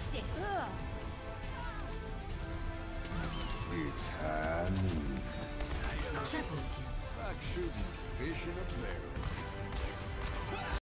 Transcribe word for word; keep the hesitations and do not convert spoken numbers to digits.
this. Ugh. It's high noon. Triple kill. Like shooting fish in a barrel.